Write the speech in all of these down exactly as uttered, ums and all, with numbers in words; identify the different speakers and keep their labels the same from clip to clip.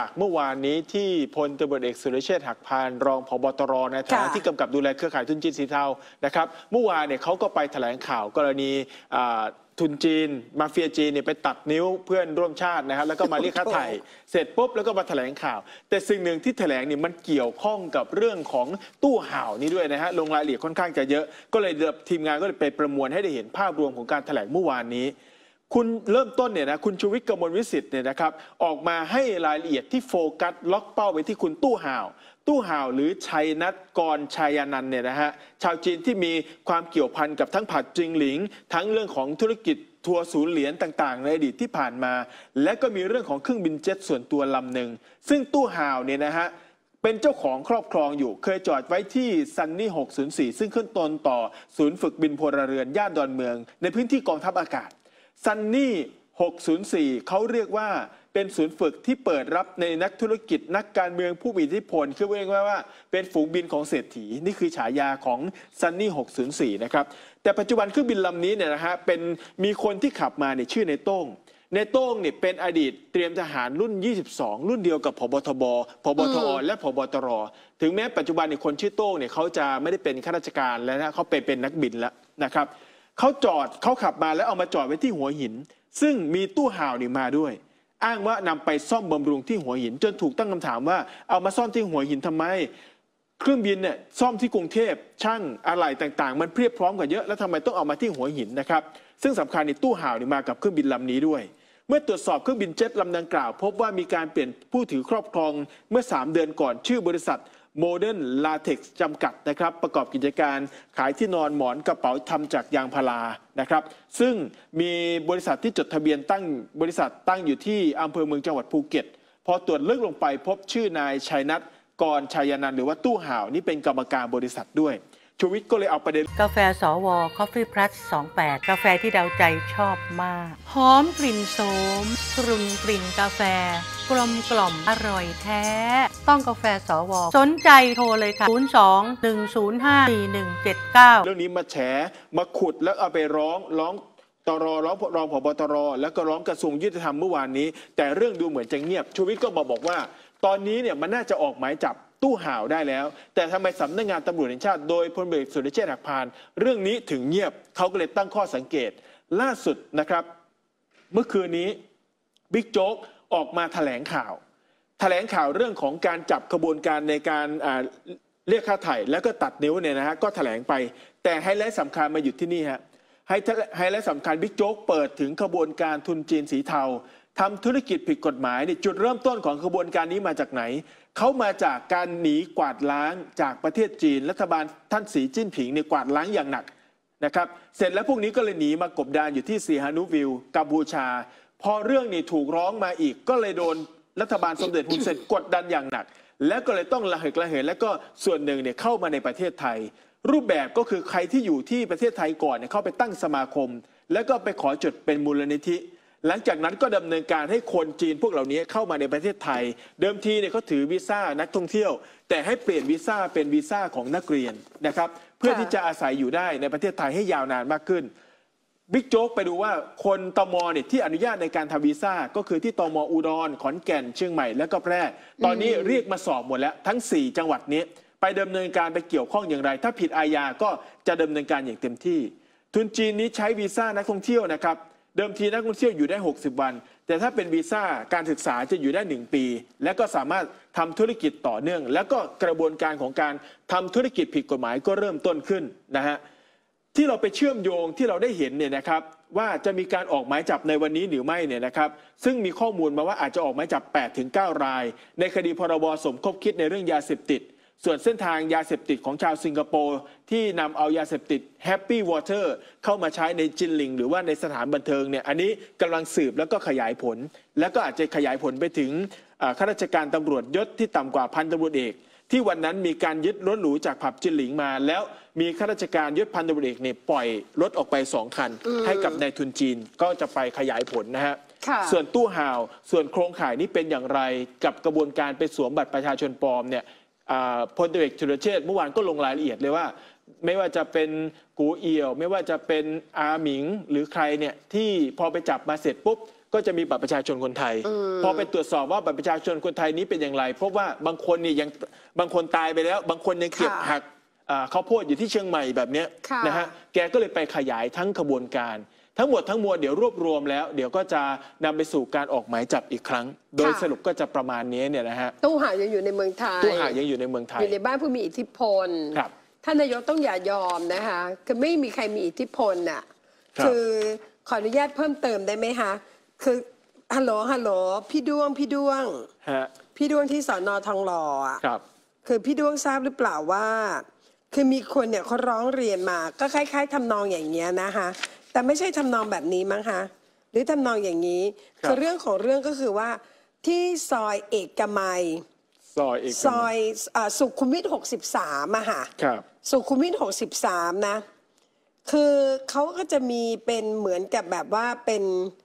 Speaker 1: เมื่อวานนี้ที่พลตำรวจเอกสุรเชษฐ์หักพานรองผบ.ตร.ในฐานะที่กำกับดูแลเครือข่ายทุนจีนสีเทานะครับเมื่อวานเนี่ยเขาก็ไปแถลงข่าวกรณีทุนจีนมาเฟียจีนเนี่ยไปตัดนิ้วเพื่อนร่วมชาตินะครับแล้วก็มาเรียกค่าไถ่เสร็จปุ๊บแล้วก็มาแถลงข่าวแต่สิ่งหนึ่งที่แถลงเนี่ยมันเกี่ยวข้องกับเรื่องของตู้ห่าวนี้ด้วยนะฮะลงรายละเอียดค่อนข้างจะเยอะก็เลยทีมงานก็เลยไปประมวลให้ได้เห็นภาพรวมของการแถลงเมื่อวานนี้คุณเริ่มต้นเนี่ยนะคุณชูวิทย์ กมลวิสิทธิ์เนี่ยนะครับออกมาให้รายละเอียดที่โฟกัสล็อกเป้าไปที่คุณตู้ห่าวตู้ห่าวหรือชัยนัทกรชัยนันท์เนี่ยนะฮะชาวจีนที่มีความเกี่ยวพันกับทั้งผัดจิงหลิงทั้งเรื่องของธุรกิจทัวร์ศูนย์เหรียญต่างๆในอดีตที่ผ่านมาและก็มีเรื่องของเครื่องบินเจ็ตส่วนตัวลำหนึ่งซึ่งตู้ห่าวเนี่ยนะฮะเป็นเจ้าของครอบครองอยู่เคยจอดไว้ที่ซันนี่หกศูนย์สี่ซึ่งขึ้นต้นต่อศูนย์ฝึกบินพลเรือนย่านดอนเมืองในพื้นที่กองทัพอากาศซันนี่หกศูนย์สี่เขาเรียกว่าเป็นศูนย์ฝึกที่เปิดรับในนักธุรกิจนักการเมืองผู้มีอิทธิพลคือเรียกว่าเป็นฝูงบินของเศรษฐีนี่คือฉายาของซันนี่หกศูนย์สี่นะครับแต่ปัจจุบันเครื่องบินลำนี้เนี่ยนะฮะเป็นมีคนที่ขับมาเนี่ยชื่อในโต้งในโต้งเนี่ยเป็นอดีตเตรียมทหารรุ่นยี่สิบสองรุ่นเดียวกับผบทบผบทอและผบตรถึงแม้ปัจจุบันเนี่ยคนชื่อโต้งเนี่ยเขาจะไม่ได้เป็นข้าราชการแล้วนะเขาไปเป็นนักบินแล้วนะครับเขาจอดเขาขับมาแล้วเอามาจอดไว้ที่หัวหินซึ่งมีตู้ห่าวนี่มาด้วยอ้างว่านำไปซ่อมบำรุงที่หัวหินจนถูกตั้งคำถามว่าเอามาซ่อมที่หัวหินทำไมเครื่องบินเนี่ยซ่อมที่กรุงเทพช่างอะไหล่ต่างๆมันเพียบพร้อมกันเยอะแล้วทำไมต้องเอามาที่หัวหินนะครับซึ่งสำคัญในตู้ห่าวนี่มากับเครื่องบินลำนี้ด้วยเมื่อตรวจสอบเครื่องบินเจ็ตลำดังกล่าวพบว่ามีการเปลี่ยนผู้ถือครอบครองเมื่อสามเดือนก่อนชื่อบริษัทโมเดิร์นลาเท็กซ์จำกัดนะครับประกอบกิจการขายที่นอนหมอนกระเป๋าทำจากยางพารานะครับซึ่งมีบริษัทที่จดทะเบียนตั้งบริษัทตั้งอยู่ที่อำเภอเมืองจังหวัดภูเก็ตพอตรวจลึกลงไปพบชื่อนายชัยนัทกรชัยนันท์หรือว่าตู้ห่าวนี่เป็นกรรมการบริษัทด้วยชูวิทย์ก็เลยเอาประเด็น
Speaker 2: กาแฟสว Coffee Plus สองสิบแปดกาแฟที่ดาวใจชอบมากหอมกลิ่นโสมกรุ่นกลิ่นกาแฟกลมกล่อมอร่อยแท้ต้องกาแฟสวสนใจโทรเลยค่ะศูนย์ สอง หนึ่ง ศูนย์ ห้า สี่ หนึ่ง เจ็ด เก้า
Speaker 1: เรื่องนี้มาแฉมาขุดแล้วเอาไปร้องร้องตรร้องรองผบตรแล้วก็ร้องกระทรวงยุติธรรมเมื่อวานนี้แต่เรื่องดูเหมือนจะเงียบชูวิทย์ก็มาบอกว่าตอนนี้เนี่ยมันน่าจะออกหมายจับตู้ห่าวได้แล้วแต่ทำไมสำนักงานตำรวจแห่งชาติโดยพลเอกสุรเชษฐ์หักพานเรื่องนี้ถึงเงียบเขาก็เลยตั้งข้อสังเกตล่าสุดนะครับเมื่อคืนนี้บิ๊กโจ๊กออกมาแถลงข่าวแถลงข่าวเรื่องของการจับขบวนการในการเรียกค่าไถ่แล้วก็ตัดนิ้วเนี่ยนะฮะก็แถลงไปแต่ไฮไลท์สำคัญมาอยู่ที่นี่ฮะไฮไลท์สำคัญบิ๊กโจ๊กเปิดถึงขบวนการทุนจีนสีเทาทำธุรกิจผิดกฎหมายจุดเริ่มต้นของขบวนการนี้มาจากไหนเขามาจากการหนีกวาดล้างจากประเทศจีนรัฐบาลท่านสีจิ้นผิงเนี่ยกวาดล้างอย่างหนักนะครับเสร็จแล้วพวกนี้ก็เลยหนีมากบดานอยู่ที่สีฮานุวิลกัมพูชาพอเรื่องนี้ถูกร้องมาอีกก็เลยโดนรัฐบาลสมเด็จฮุนเซนกดดันอย่างหนักแล้วก็เลยต้องระเหกระเหินแล้วก็ส่วนหนึ่งเนี่ยเข้ามาในประเทศไทยรูปแบบก็คือใครที่อยู่ที่ประเทศไทยก่อนเนี่ยเข้าไปตั้งสมาคมแล้วก็ไปขอจดเป็นมูลนิธิหลังจากนั้นก็ดำเนินการให้คนจีนพวกเหล่านี้เข้ามาในประเทศไทยเดิมทีเนี่ยเขาถือวีซ่านักท่องเที่ยวแต่ให้เปลี่ยนวีซ่าเป็นวีซ่าของนักเรียนนะครับเพื่อที่จะอาศัยอยู่ได้ในประเทศไทยให้ยาวนานมากขึ้นบิ๊กโจ๊กไปดูว่าคนตมเนี่ยที่อนุญาตในการทำวีซ่าก็คือที่ตมอุดรขอนแก่นเชียงใหม่และก็แพร่ตอนนี้เรียกมาสอบหมดแล้วทั้งสี่จังหวัดนี้ไปดำเนินการไปเกี่ยวข้องอย่างไรถ้าผิดอาญาก็จะดำเนินการอย่างเต็มที่ทุนจีนนี้ใช้วีซ่านักท่องเที่ยวนะครับเดิมทีนักท่องเที่ยวอยู่ได้หกสิบวันแต่ถ้าเป็นวีซ่าการศึกษาจะอยู่ได้หนึ่งปีและก็สามารถทำธุรกิจต่อเนื่องแล้วก็กระบวนการของการทำธุรกิจผิดกฎหมายก็เริ่มต้นขึ้นนะฮะที่เราไปเชื่อมโยงที่เราได้เห็นเนี่ยนะครับว่าจะมีการออกหมายจับในวันนี้หรือไม่เนี่ยนะครับซึ่งมีข้อมูลมาว่าอาจจะออกหมายจับ แปดถึงเก้า รายในคดีพรบสมคบคิดในเรื่องยาเสพติดส่วนเส้นทางยาเสพติดของชาวสิงคโปร์ที่นำเอายาเสพติดแฮปปี้วอเตอร์เข้ามาใช้ในจินหลิงหรือว่าในสถานบันเทิงเนี่ยอันนี้กำลังสืบแล้วก็ขยายผลแล้วก็อาจจะขยายผลไปถึงข้าราชการตำรวจยศที่ต่ำกว่าพันตำรวจเอกที่วันนั้นมีการยึดรถหรูจากผับจินหลิงมาแล้วมีข้าราชการยศพันตำรวจเอกเนี่ยปล่อยรถออกไปสองคันให้กับนายทุนจีนก็จะไปขยายผลนะฮะส่วนตู้ห่าวส่วนโครงข่ายนี้เป็นอย่างไรกับกระบวนการไปสวมบัตรประชาชนปลอมเนี่ยพลตำรวจเอกสุรเชษฐ์เมื่อวานก็ลงรายละเอียดเลยว่าไม่ว่าจะเป็นกูเอี่ยวไม่ว่าจะเป็นอาหมิงหรือใครเนี่ยที่พอไปจับมาเสร็จปุ๊บก็จะมีบัตรประชาชนคนไทยพอไปตรวจสอบว่าบัตรประชาชนคนไทยนี้เป็นอย่างไรเพราะว่าบางคนนี่ยังบางคนตายไปแล้วบางคนยังเก็บหักข้าวโพดอยู่ที่เชียงใหม่แบบนี้นะฮะแกก็เลยไปขยายทั้งขบวนการทั้งหมดทั้งมวลเดี๋ยวรวบรวมแล้วเดี๋ยวก็จะนำไปสู่การออกหมายจับอีกครั้งโดยสรุปก็จะประมาณนี้เนี่ยนะฮะ
Speaker 3: ตู้ห่าวยังอยู่ในเมืองไทย
Speaker 1: ตู้ห่าวยังอยู่ในเมืองไทย
Speaker 3: อยู่ในบ้านผู้มีอิทธิพลท่านนายกต้องอย่ายอมนะคะคือไม่มีใครมีอิทธิพลน่ะคือขออนุญาตเพิ่มเติมได้ไหมคะคือฮัลโหลฮัลโหลพี่ดวงพี่ดวงพี่ดวงที่สอนอทองหล่ออ่ะคือพี่ดวงทราบหรือเปล่าว่าคือมีคนเนี่ยเขาร้องเรียนมาก็คล้ายๆทำนองอย่างเงี้ยนะคะแต่ไม่ใช่ทำนองแบบนี้มั้งคะหรือทำนองอย่างนี้คือเรื่องของเรื่องก็คือว่าที่ซอยเอกมัย
Speaker 1: ซอยเอก
Speaker 3: ซอยสุขุมวิทหกสิบสามอะค่ะสุขุมวิทหกสิบสามนะคือเขาก็จะมีเป็นเหมือนกับแบบว่าเป็น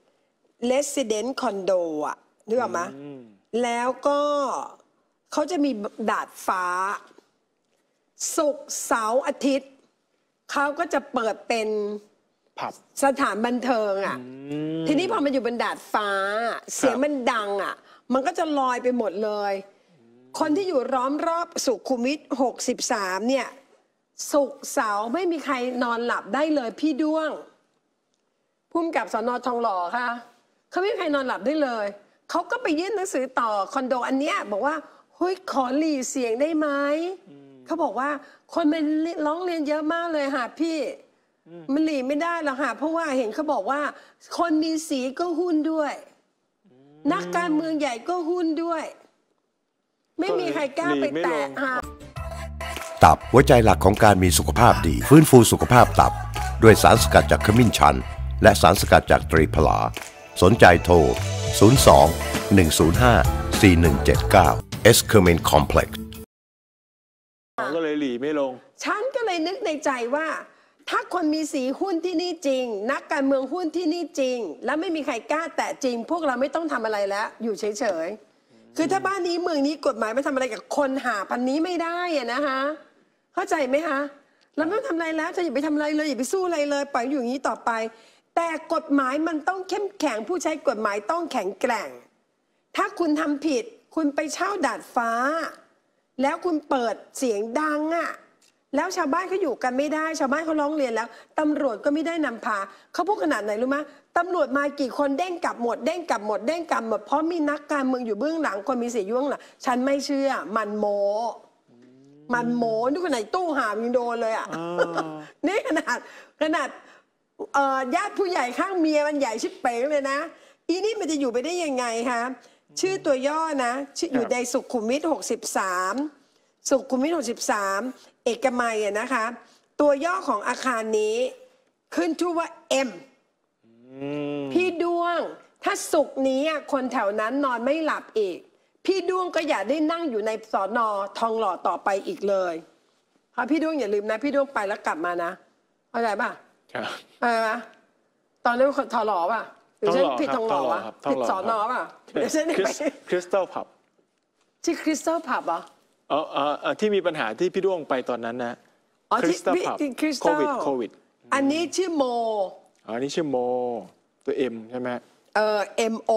Speaker 3: resident condo อะนึกออกไหมแล้วก็เขาจะมีดาดฟ้าศุกร์เสาร์อาทิตย์เขาก็จะเปิดเป็นสถานบันเทิงอ่ะทีนี้พอมันอยู่บนดาดฟ้าเสียงมันดังอ่ะมันก็จะลอยไปหมดเลยคนที่อยู่ล้อมรอบสุขุมวิทหกสิบสามเนี่ยศุกร์เสาร์ไม่มีใครนอนหลับได้เลยพี่ด้วงพุ่มกับสน.ทองหล่อค่ะเขาไม่มีใครนอนหลับได้เลยเขาก็ไปยื่นหนังสือต่อคอนโดอันเนี้ยบอกว่าเฮ้ยขอหลีเสียงได้ไหมเขาบอกว่าคนมันร้องเรียนเยอะมากเลยค่ะพี่มันหลีไม่ได้หรอกค่ะเพราะว่าเห็นเขาบอกว่าคนมีสีก็หุ้นด้วยนักการเมืองใหญ่ก็หุ้นด้วยไม่มีใครกล้าไปแตะค่ะ
Speaker 4: ตับหัวใจหลักของการมีสุขภาพดีฟื้นฟูสุขภาพตับด้วยสารสกัดจากขมิ้นชันและสารสกัดจากตรีพลาสนใจโทรศูนย์ สอง หนึ่ง ศูนย์ ห้า สี่ หนึ่ง เจ็ด เก้า เอส เคอร์เมน คอมเพล็กซ์
Speaker 1: ก็เลยหลีไม่ลง
Speaker 3: ฉันก็เลยนึกในใจว่าถ้าคนมีสีหุ้นที่นี่จริงนักการเมืองหุ้นที่นี่จริงแล้วไม่มีใครกล้าแตะจริงพวกเราไม่ต้องทำอะไรแล้วอยู่เฉยๆคือถ้าบ้านนี้เมืองนี้กฎหมายไม่ทำอะไรกับคนหาพันนี้ไม่ได้อะนะคะเข้าใจไหมคะเราไม่ต้องทำอะไรแล้วจะอย่าไปทำอะไรเลยอย่าไปสู้อะไรเลยปล่อยอยู่อย่างนี้ต่อไปแต่กฎหมายมันต้องเข้มแข็งผู้ใช้กฎหมายต้องแข็งแกร่งถ้าคุณทำผิดคุณไปเช่าดาดฟ้าแล้วคุณเปิดเสียงดังอ่ะแล้วชาวบ้านเขาอยู่กันไม่ได้ชาวบ้านเขาร้องเรียนแล้วตำรวจก็ไม่ได้นำพาเขาพูดขนาดไหนรู้ไหมตำรวจมากี่คนเด้งกลับหมดเด้งกลับหมดเด้งกลับหมดเพราะมีนักการเมืองอยู่เบื้องหลังคนมีสีอยู่เบื้องหลังฉันไม่เชื่อมันโมมันโมนี่ขนาดตู้หามยังโดนเลยอ่ะนี่ขนาดขนาดญาติผู้ใหญ่ข้างเมียมันใหญ่ชิบเป๋งเลยนะอีนี่มันจะอยู่ไปได้ยังไงคะชื่อตัวย่อนะชื่ออยู่ในสุขุมวิทหกสิบสามสุขุมวิทหกสิบสามเอกมัยอะนะคะตัวย่อของอาคารนี้ขึ้นชื่อว่า M พี่ดวงถ้าสุกนี้คนแถวนั้นนอนไม่หลับอีกพี่ดวงก็อย่าได้นั่งอยู่ในสน.ทองหล่อต่อไปอีกเลยเพราะพี่ดวงอย่าลืมนะพี่ดวงไปแล้วกลับมานะเข้าใจป่ะอะไรป่ะตอนนี้ทองหล่อป่ะหรือฉันผิดทองหล่อป่ะผิดสน.ป่ะเดี๋ยวฉันไป
Speaker 1: คริสตัลผับ
Speaker 3: ที่คริสตัลผับเหรอ
Speaker 1: อ๋ออ๋อที่มีปัญหาที่พี่ด้วงไปตอนนั้นนะ
Speaker 3: คริสตัลผับโควิด
Speaker 1: โควิด
Speaker 3: อันนี้ชื่อโม
Speaker 1: อ๋ออันนี้ชื่อโมตัว M ใช่ไหม
Speaker 3: เออ M O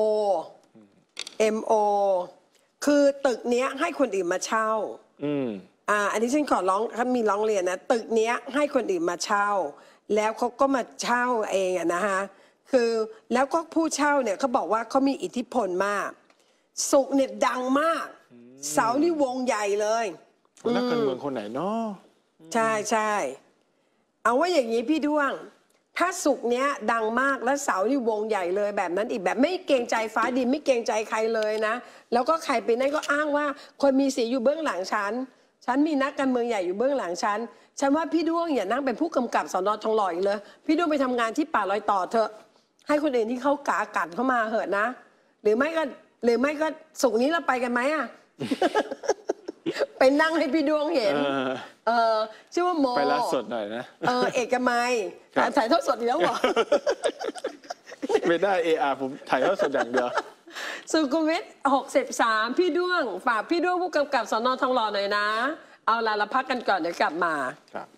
Speaker 3: M O คือตึกเนี้ยให้คนอื่นมาเช่าอืมอ่าอันนี้ฉันขอร้องเขามีร้องเรียนนะตึกเนี้ยให้คนอื่นมาเช่าแล้วเขาก็มาเช่าเองอะนะคะคือแล้วก็ผู้เช่าเนี่ยเขาบอกว่าเขามีอิทธิพลมากสุกเนี่ยดังมากเสานี่วงใหญ่เลย
Speaker 1: นักการเมืองคนไหนเนาะ
Speaker 3: ใช่ใช่เอาว่าอย่างนี้พี่ด้วงถ้าสุกเนี้ยดังมากแล้วเสานี่วงใหญ่เลยแบบนั้นอีกแบบไม่เกรงใจฟ้าดินไม่เกรงใจใครเลยนะแล้วก็ใครไปนั่นก็อ้างว่าคนมีสีอยู่เบื้องหลังฉันฉันมีนักการเมืองใหญ่อยู่เบื้องหลังฉันฉันว่าพี่ด้วงอย่านั่งเป็นผู้กำกับสน.ทองหล่ออีกเลยพี่ด้วงไปทำงานที่ป่าลอยต่อเถอะให้คนอื่นที่เขากากัดเข้ามาเหอะนะหรือไม่ก็หรือไม่ก็สุกนี้เราไปกันไหมอ่ะไปนั่งให้พี่ดวงเห็นเออชื่อว่าโม
Speaker 1: ไปไลฟ์สดหน่อยนะ
Speaker 3: เออเอกมัยถ่ายทอดสดอีกแล้วเหรอ
Speaker 1: ไม่ได้เออาผมถ่ายทอดสดอย่างเดียว
Speaker 3: สุขุมวิทหกสิบสามพี่ดวงฝากพี่ดวงผู้กำกับสน.ทองหล่อหน่อยนะเอาล่ะเราพักกันก่อนเดี๋ยวกลับมาครับ